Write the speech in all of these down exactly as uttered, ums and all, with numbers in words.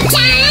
จ๊ะ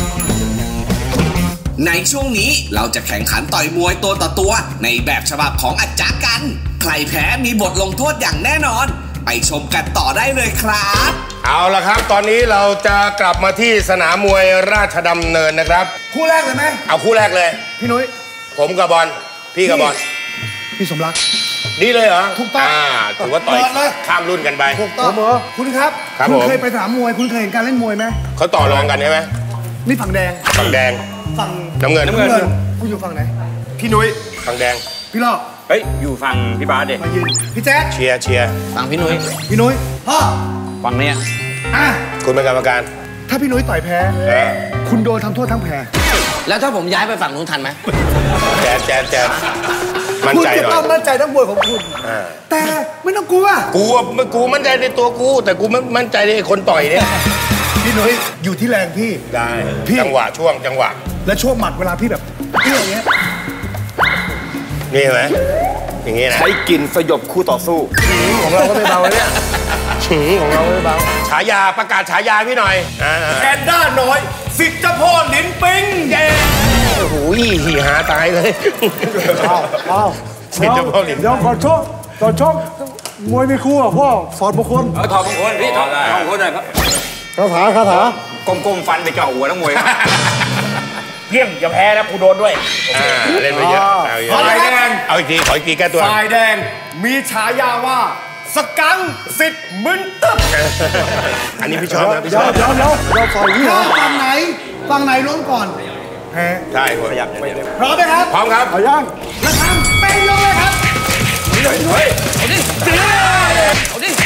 ในช่วงนี้เราจะแข่งขันต่อยมวยตัวต่อตัวในแบบฉบับของอาจารย์กันใครแพ้มีบทลงโทษอย่างแน่นอนไปชมกันต่อได้เลยครับเอาละครับตอนนี้เราจะกลับมาที่สนามมวยราชดำเนินนะครับคู่แรกเลยไหมเอาคู่แรกเลยพี่นุ้ยผมกับบอลพี่กับบอลพี่สมรักนี่เลยเหรอถูกต้องถือว่าต่อยข้ามรุ่นกันไปถูกต้องเหรอคุณครับคุณเคยไปสนามมวยคุณเคยเห็นการเล่นมวยไหมเขาต่อรองกันใช่ไหมนี่ฝั่งแดงฝั่งแดงฝั่งน้ำเงินน้ำเงินคุณอยู่ฝั่งไหนพี่นุ้ยฝั่งแดงพี่ลอกเฮ้ยอยู่ฝั่งพี่บาสเด็กมายืนพี่แจ๊คเชียร์เชียร์ฝั่งพี่นุ้ยพี่นุ้ยพ่อฝั่งเนี้ยอ่ะคุณเป็นกรรมการถ้าพี่นุ้ยต่อยแพ้คุณโดนทำโทษทั้งแพ้แล้วถ้าผมย้ายไปฝั่งนู้นทันไหมแจ๊ดแจ๊ดแจ๊ดมั่นใจหน่อยคุณจะต้องมั่นใจทั้งมวยของคุณแต่ไม่ต้องกลัวกูไม่กูมั่นใจในตัวกูแต่กูไม่มั่นใจในคนต่อยเนี่ยพี่นุ้ยอยู่ที่แรงพี่ได้จังหวะช่วงจังหวะและช่วงหมัดเวลาพี่แบบเอี้ยอย่างเงี้ยนี่ไหมอย่างงี้นะใช้กลิ่นสยบคู่ต่อสู้ของเราก็ไม่เบาเนี่ยของเราไม่เบาฉายาประกาศฉายาพี่หน่อยแอนด้าน้อยสิทธิ์เจ้าพ่อลิ้นปิงเย้โอ้โหหีหาตายเลยอ้าวอ้าวสิทธิ์เจ้าพ่อลิ้นเดี๋ยวก่อนชกก่อนชกมวยไม่คู่อ่ะพ่อสอนมงคลเออถอดมงคลพี่ถอดมงคลหน่อยครับคาถาคาถาก้มๆฟันไปเจาะหัวนักมวยเพี้ยงอย่าแพ้นะกูโดนด้วยเล่นไปเยอะฝ่ายแดงเอาอีกทีขออีกทีแก้ตัวฝ่ายแดงมีฉายาว่าสกังสิทธิ์มึนตึ๊บอันนี้พี่ชอบนะพี่ชอบเดี๋ยวเดี๋ยวเราฝ่ายนี้เหรอฝั่งไหนฝั่งไหนล้มก่อนแพ้ใช่พร้อมไหมครับพร้อมครับเอายังแล้วทำเป็นลงเลยครับเฮ้ยเฮ้ยเอาดิเอาดิ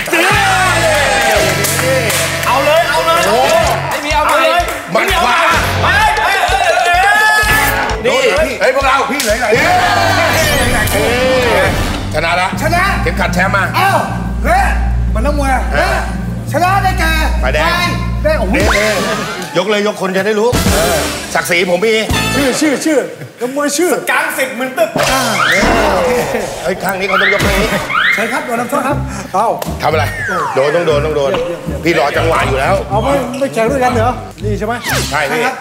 เอาเลยเอาเลยไม่มีเอาเลยมันขวานี่เฮ้ยพวกเราพี่เลยไหนชนะละชนะเข็มขัดแชมป์มาอ้าวเฮ้ยมันต้องมวยชนะได้แก่ไปแดงได้โอ้โหยกเลยยกคนจะได้รู้ศักดิ์ศรีผมมีชื่อชื่อชื่อนักมวยชื่อการสิทธิ์มึนตึ๊บเฮ้ยข้างนี้เขาต้องยกข้างนี้ใช่ครับโดนน้ำโทษครับเอ้าทำอะไรโดนต้องโดนต้องโดนพี่รอจังหวะอยู่แล้วเอาไม่ไม่แข่งด้วยกันเหรอนี่ใช่ไหมใช่พี่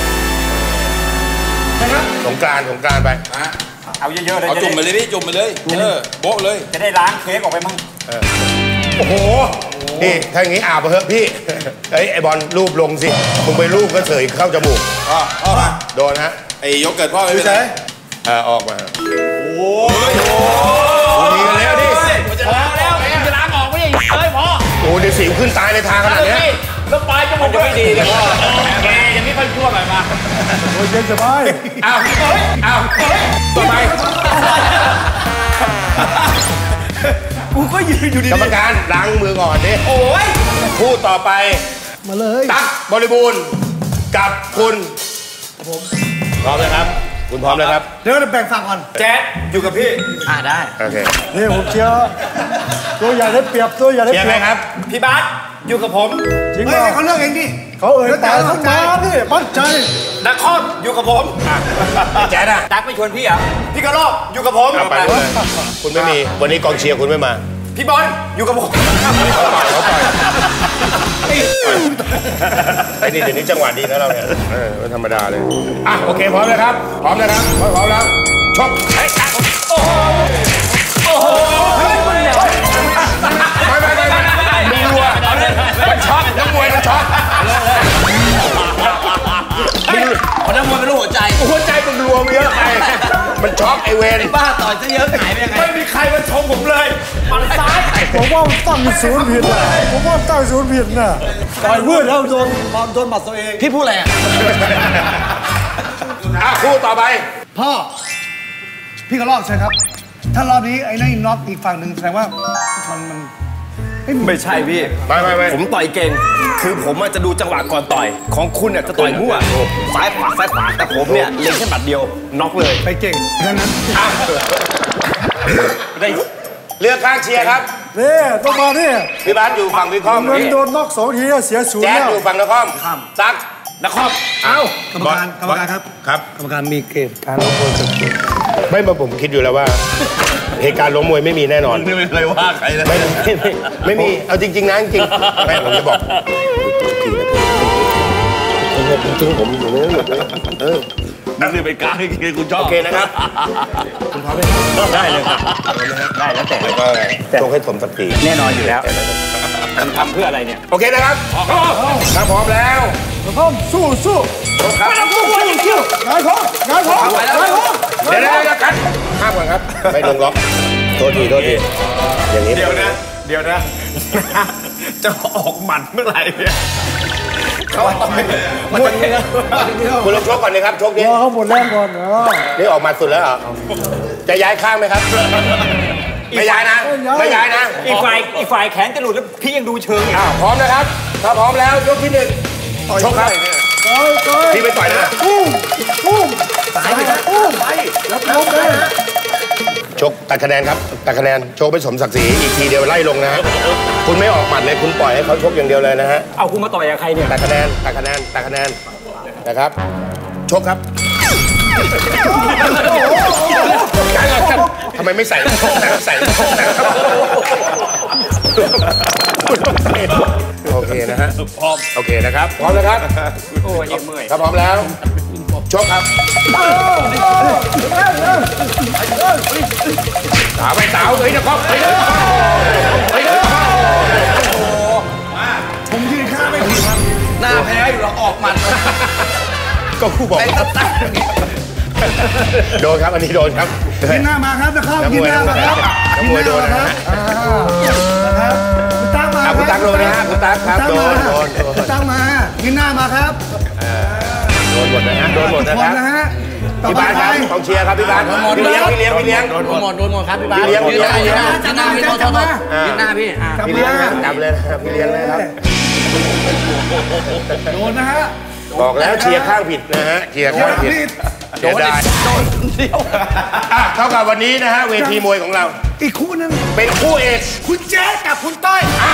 สงกรานต์สงกรานต์ไปเอาเยอะๆเลยเอาจุ่มไปเลยพี่จุ่มไปเลยเออโบ๊ะเลยจะได้ล้างเค้กออกไปมั่งโอ้โหนี่ถ้าอย่างนี้อาบไปเถอะพี่เอ้ยไอบอลรูปลงสิมึงไปรูปก็เสยเข้าจมูกอ๋อโดนฮะไอ้ยกเกิดพ่อไม่ใช่เออออกมาโอ้ยมีกันแล้วดิจะล้างแล้วจะล้างออกไม่ได้เฮ้ยพ่อโอ้เดี๋ยวสิวขึ้นตายในทางขนาดนี้แล้วปลายจมูกจะไม่ดีเลยพ่อแกยังไม่ค่อยชั่วหน่อยมาโอ้ยเย็นสบายอ้าวอ้าวทำไมกูก็ยืนอยู่ดีกรรมการล้างมือก่อนดิโอ้ยคู่ต่อไปมาเลยตั๊กบริบูรณ์กับคุณผมพร้อมเลยครับคุณพร้อมเลยครับเดี๋ยวเราแบ่งฝั่งก่อนแจ๊ดอยู่กับพี่อ่าได้โอเคนี่ผมเชียร์ตัวใหญ่ได้เปรียบตัวใหญ่ได้เปรียบไหมครับพี่บาสอยู่กับผมจริงไหมเขาเลือกเองดิเขาเอ่ยแต่ทั้งมาพี่มั่นใจนักคอมอยู่กับผมแจ๊ดอะตั๊กไม่ชวนพี่เหรอพี่กระรอกอยู่กับผมไปเลยคุณไม่มีวันนี้กองเชียร์คุณไม่มาพี่บอลอยู่กับผมเขาต่อยเขาต่อยไอ้นี่เดี๋ยวนี้จังหวะดีนะเราเนี่ยเออไม่ธรรมดาเลยอ่ะโอเคพร้อมเลยครับพร้อมเลยครับพร้อมแล้วชกเฮ้ยโอ้โหโอ้โหไม่ไม่ไม่ไม่มีรัวมันช็อตนักมวยมันช็อตคนนักมวยเป็นลูกหัวใจหัวใจมันรัวมาเยอะไปมันช็อกไอเวนบ้าต่อยซะเยอะหายไปยังไงไม่มีใครมาชมผมเลยมันซ้ายผมว่าตั้งศูนย์ผิดนะผมว่าตั้งศูนย์ผิดนะต่อยเพื่อนแล้วโดนความโดนหมัดตัวเองพี่พูดอะไรอ่ะอ่ะคู่ต่อไปพ่อพี่ก็รอบใช่ครับถ้ารอบนี้ไอ้นั่นน็อกอีกฝั่งหนึ่งแสดงว่ามันมันไม่ใช่พี่ไม่ไม่ไม่ผมต่อยเก่งคือผมจะดูจังหวะก่อนต่อยของคุณเนี่ยจะต่อยมั่วซ้ายขวาซ้ายขวาแต่ผมเนี่ยเล็งแค่บัดเดียวน็อกเลยไปเก่งแค่นั้นได้เลือกข้างเชียร์ครับนี่ต้องมาเนี่ยพี่บ้านอยู่ฝั่งพี่คอมมันโดนน็อกสองทีเสียศูนย์แจ๊ดอยู่ฝั่งนครซักนครเอ้ากรรมการกรรมการครับครับกรรมการมีเกณฑ์การล้มมวยไม่มาผมคิดอยู่แล้วว่าเหตุการณ์ล้มมวยไม่มีแน่นอนไม่เคยว่าใครเลยไม่ไม่ไม่มีเอาจริงๆนะจริงๆแม่ผมจะบอกผมจริงผมอยู่นี่เออนั่นนี่เป็นการที่คุณชอบโอเคนะครับคุณพร้อมไหมได้เลยครับได้แล้วแต่แล้วก็ต้องให้สมศักดิ์ศรีแน่นอนอยู่แล้วคุณทำเพื่ออะไรเนี่ยโอเคนะครับถ้าพร้อมแล้วพร้อมสู้สู้ครับสู้สู้สู้งายท้องงายท้องงายท้องเดี๋ยวเดี๋ยวกันห้ามก่อนครับไม่ลงล็อกโทษทีโทษทีอย่างนี้เดี๋ยวนะเดี๋ยวนะจะออกหมัดเมื่อไหร่เนี่ยเขาต่อยมันจะเนื้อคุณลองชกก่อนเลยครับชกนี้รอเขาหมดแรงก่อนเนาะนี่ออกมาสุดแล้วเหรอจะย้ายข้างไหมครับไม่ย้ายนะไม่ย้ายนะอีกฝ่ายอีกฝ่ายแขนจะหลุดแล้วพี่ยังดูเชิงอีกอ้าวพร้อมนะครับถ้าพร้อมแล้วยกที่หนึ่งชกครับต่อยต่อยพี่ไปต่อยนะปุ้มปุ้มสายไปปุ้มไปแล้วล้มเลยชกตัดคะแนนครับตัดคะแนนโชคไปสมศักดิ์ศรีอีกทีเดียวไล่ลงนะฮะคุณไม่ออกหมัดเลยคุณปล่อยให้เขาชกอย่างเดียวเลยนะฮะเอาคุณมาต่อยกับใครเนี่ยตัดคะแนนตัดคะแนนตัดคะแนนนะครับชกครับทำไมไม่ใส่ใส่โอเคนะฮะพร้อมโอเคนะครับพร้อมนะครับโอ้ยยังเมื่อยถ้าพร้อมแล้วชกครับสาวไปสาวเฮ้ยนะครับเฮ้ยเฮ้ยผมยืนข้างไม่ผิดครับหน้าแพ้อยู่เราออกหมัดก็คู่บอกโดนครับอันนี้โดนครับยืนหน้ามาครับนะครับยืนหน้ามาครับนักมวยโดนนะฮะครับคุณตั้งมาคุณตั๊กโดนนะฮะคุณตั๊กครับโดนโดนคุณตั้งมายืนหน้ามาครับโดนหมดนะฮะโดนหมดนะครับนะฮะพี่บ้านครับกองเชียร์ครับพี่บ้านพี่เลี้ยงพี่เลี้ยงพี่เลี้ยงโดนหมดโดนหมดครับพี่บ้านพี่เลี้ยงพี่เลี้ยงยืนหน้ายืนหน้าพี่โทษโทษยืนหน้าพี่อ่ะพี่เลี้ยงจับเลยนะครับพี่เลี้ยงเลยครับโดนนะฮะบอกแล้วเชียร์ข้างผิดนะฮะเชียร์ข้างผิดเสียดายโดนเดียวอ่ะเท่ากับวันนี้นะฮะเวทีมวยของเราอีกคู่นึงเป็นคู่เอกคุณแจ๊ดกับคุณต้อยอ่าร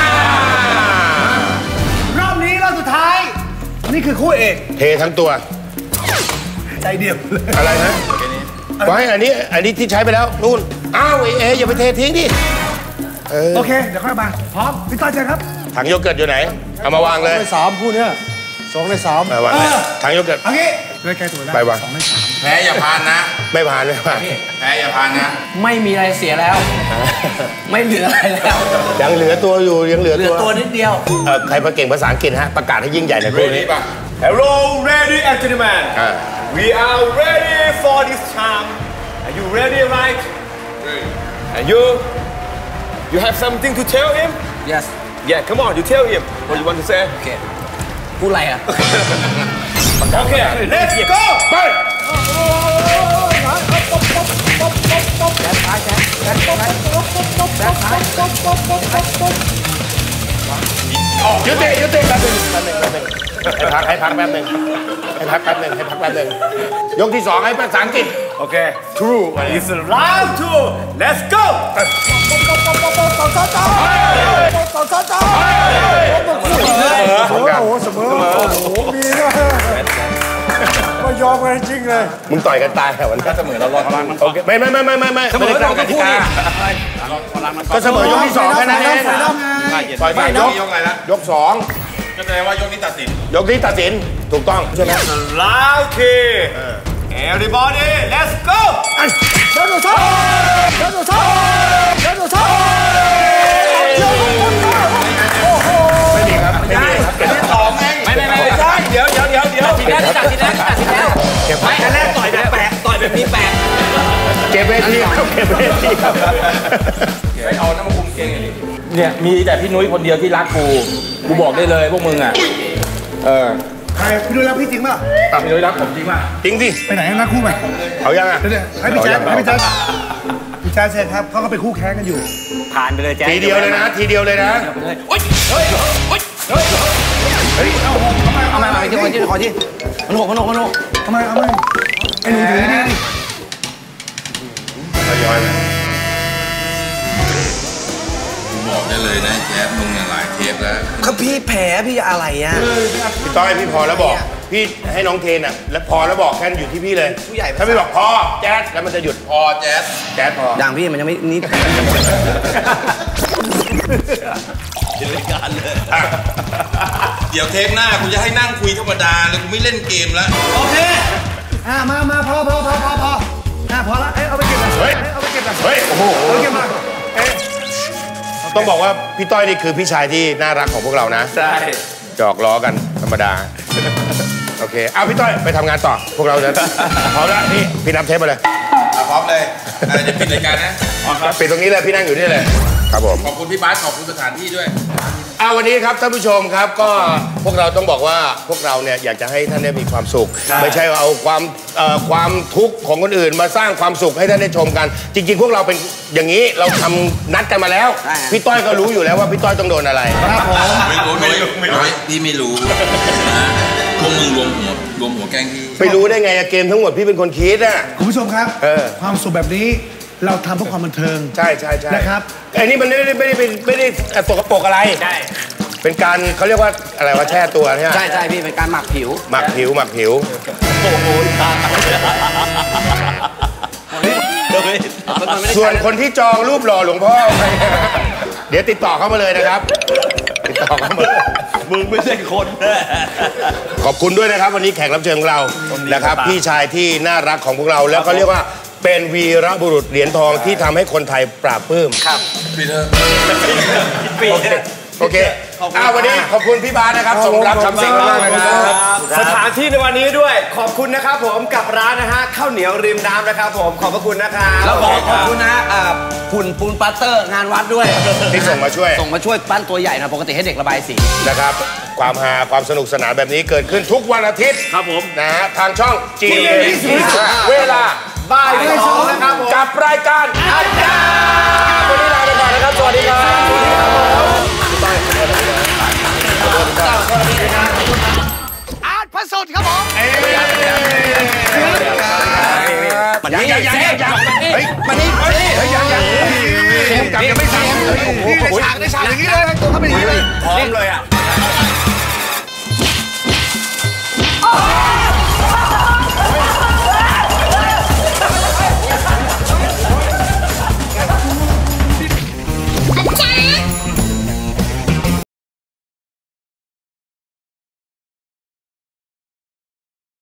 อบนี้รอบสุดท้าย นี่คือคู่เอกเททั้งตัวใจเดียวเลยอะไรฮะไว้อันนี้อันนี้ที่ใช้ไปแล้วนู่นอ้าวเอ๋อย่าไปเททิ้งดิเออโอเคเดี๋ยวค่อยมาพร้อมพี่ต้อยเจอครับถังโยเกิร์ตอยู่ไหนเอามาวางเลยในสามคู่เนี้ยสองในสามมาวางเลยถังโยเกิร์ตเอางี้เลยแก้ตัวได้ไปวางสองในสามแพ้อย่าพานนะไม่ผ่านไม่ผ่านแพ้อย่าพานนะไม่มีอะไรเสียแล้ว ไม่เหลืออะไรแล้วยังเหลือตัวอยู่ยังเหลือเหลืตัอวตัวนิดเดียวเอ่อใครมาเก่งภาษาอังกฤษฮะประกาศให้ยิ่งใหญ่ในคู่นี้ป่ะ Hello ready and gentlemen อ่า we are ready for this time are you ready right and you you have something to tell him yes yeah come on you tell him what you want to say โอเคพูดอะไรอ่ะ okay let's go ไปยุติยุติแป๊บนึงแป๊บนึงแป๊บนึงให้พักให้พักแป๊บนึงให้พักแป๊บนึงให้พักแป๊บนึงยกที่สองให้ภาษาอังกฤษ okay true it's round two let's go โอ้โหเสมอโอ้โหมีนะไม่ยอมกันจริงเลยมึงต่อยกันตายแถวนั้นก็เสมอเรารอดโอเคไม่ไม่ไม่ไม่ไม่ไม่เสมอเราคู่นี้ก็เสมอยกที่สองแค่นั้นเองต่อยไปยกยกอะไรละยกสองก็แสดงว่ายกนี้ตัดสินยกนี้ตัดสินถูกต้องใช่ไหม round three everybody let's go เจ้าหนูชอบเจ้าหนูชอบเจ้าหนูชอบไม่มีครับไม่มีครับที่สองไงไม่ไม่ไม่ได้เดี๋ยวเดี๋ยวเดี๋ยวเดี๋ยวตัดสินแล้วตัดสินแล้วตัดสินแล้วไม่อันแรกต่อยแบบแปลกต่อยแบบมีแปลกเก็บเวทีครับเก็บเวทีครับไปเอาน้ำมาคุมเก่งเลยเนี่ยมีแต่พี่นุ้ยคนเดียวที่รักกู กูบอกได้เลยพวกมึงอ่ะ เออใครพี่ดูแลพี่จริงป่ะพี่นุ้ยรักผมจริงป่ะจริงสิไปไหนนะคู่ไปเอายังอ่ะเดี๋ยวให้พี่แจ๊คให้พี่แจ๊คพี่แจ๊คเชิญครับเขาก็เป็นคู่แข่งกันอยู่ผ่านไปเลยแจ๊คทีเดียวเลยนะทีเดียวเลยนะโอ๊ยเฮ้ยเฮ้ยเฮ้ยเอาเอามาที่คนที่ขอที่มันหกมันหกมันหกทำไมเอาไม่ไอ้หนูถือนี่ดิทยอยไปบอกได้เลยนะแจ๊บมึงเนี่ยหลายเทปแล้วก็พี่แผลพี่อะไรอ่ะพี่ต้อยพี่พอแล้วบอกพี่ให้น้องเทนอ่ะแล้วพอแล้วบอกแค่นั้นอยู่ที่พี่เลยผู้ใหญ่ถ้าพี่บอกพอแจ๊ดแล้วมันจะหยุดพอแจ๊บแจ๊ดพออย่างพี่มันยังไม่นิดอ่ะยิดี๋ยวเทปหน้ากูจะให้นั่งคุยธรรมดาเลยกูไม่เล่นเกมแล้วโอเคอ่ามามาพอพอพอพอพออ่าพอละเอ้เอาไปเก็บละเฮ้ยเอาไปเก็บละเฮ้ยโอ้โหเอาไปเก็บมาเอ๊ะต้องบอกว่าพี่ต้อยนี่คือพี่ชายที่น่ารักของพวกเรานะใช่หยอกล้อกันธรรมดาโอเคเอาพี่ต้อยไปทำงานต่อพวกเราจะพร้อมแล้วนี่พี่นับเทปมาเลยพร้อมเลยเดี๋ยวปิดรายการนะปิดตรงนี้เลยพี่นั่งอยู่นี่เลยครับผมขอบคุณพี่บาสขอบคุณสถานที่ด้วยเอาวันนี้ครับท่านผู้ชมครับก็พวกเราต้องบอกว่าพวกเราเนี่ยอยากจะให้ท่านได้มีความสุข ไม่ใช่ว่าเอาความเอ่อความทุกข์ของคนอื่นมาสร้างความสุขให้ท่านได้ชมกัน จริงๆ พวกเราเป็นอย่างนี้เราทำนัดกันมาแล้วพี่ต้อยก็รู้อยู่แล้วว่าพี่ต้อยต้องโดนอะไรครับผมไม่รู้ไม่รู้ไม่รู้พี่ไม่รู้นะพวกมึงรวมหัวรวมหัวแกงพี่ไปรู้ได้ไงอะเกมทั้งหมดพี่เป็นคนคิดอะคุณผู้ชมครับเออความสุขแบบนี้เราทำเพื่อความบันเทิงใช่ใช่ใช่นะครับไอ้นี่มันไม่ได้ไม่ได้ไม่ได้ไม่ได้สกปรกอะไรใช่เป็นการเขาเรียกว่าอะไรว่าแช่ตัวใช่ไหมใช่ใช่พี่เป็นการหมักผิวหมักผิวหมักผิวส่วนคนที่จองรูปหล่อหลวงพ่อเดี๋ยวติดต่อเข้ามาเลยนะครับติดต่อเข้ามามึงไม่ใช่คนขอบคุณด้วยนะครับวันนี้แขกรับเชิญของเรานะครับพี่ชายที่น่ารักของพวกเราแล้วก็เรียกว่าเป็นวีรบุรุษเหรียญทองที่ทำให้คนไทยปราบปลื้มครับโอเคโอเคอ้าววันนี้ขอบคุณพี่บาสนะครับส่งรับคำสิ่งมากนะครับสถานที่ในวันนี้ด้วยขอบคุณนะครับผมกับร้านนะฮะข้าวเหนียวริมน้ำนะครับผมขอบพระคุณนะครับแล้วขอขอบคุณนะอ่าหุ่นปูนปัตเตอร์งานวัดด้วยที่ส่งมาช่วยส่งมาช่วยปั้นตัวใหญ่นะปกติให้เด็กระบายสีนะครับความฮาความสนุกสนานแบบนี้เกิดขึ้นทุกวันอาทิตย์ครับผมนะฮะทางช่อง จี เอ็ม เวลาบ่ายสองนะครับผมกับรายการอาจารย์วันนี้ลาไปก่อนนะครับสวัสดีครับสวัสดีครับอาร์ตพระสุดครับผมมันนี่ยังยังยังเฮ้ยมันนี่เฮ้ยยังยังเกมกลับยังไม่สั่งโอ้โหฉากได้ฉากอย่างนี้เลยตัวเขาเป็นอย่างนี้เลยพร้อมเลยอ่ะ